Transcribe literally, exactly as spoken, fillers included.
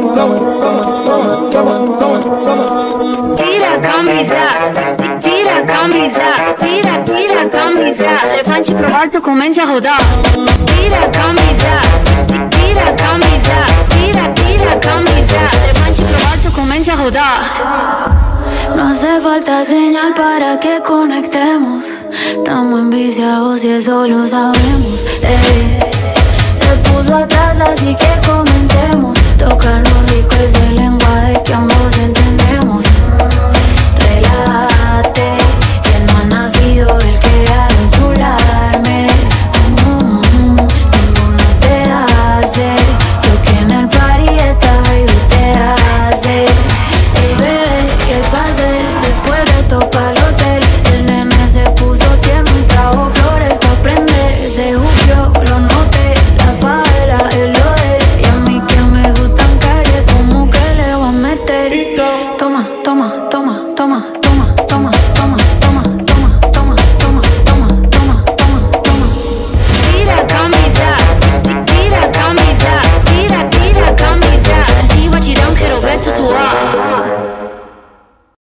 Tira camisa, tira camisa, tira, tira camisa. Elefante pro alto, comece a rodar. Tira camisa, tira camisa, tira, tira camisa. Elefante pro alto, comece a rodar. No hace falta señal para que conectemos. Estamos enviciados y eso lo sabemos. eh. Se puso atrás, así que comencemos. Tocarnos rico es el lenguaje que ambos entendemos. Relájate, que no ha nacido el que ha de enchularme. mm, Ninguno te hace lo que en el party esta baby te hace. Ey bebé, ¿qué pasa? Después de topar el hotel, el nene se puso tierno y trajo flores pa' prender. Se jugueó, lo noté, la favela es lo de él. Y a mí que me gustan calle, como que le voy a meter. Toma, toma, toma, toma.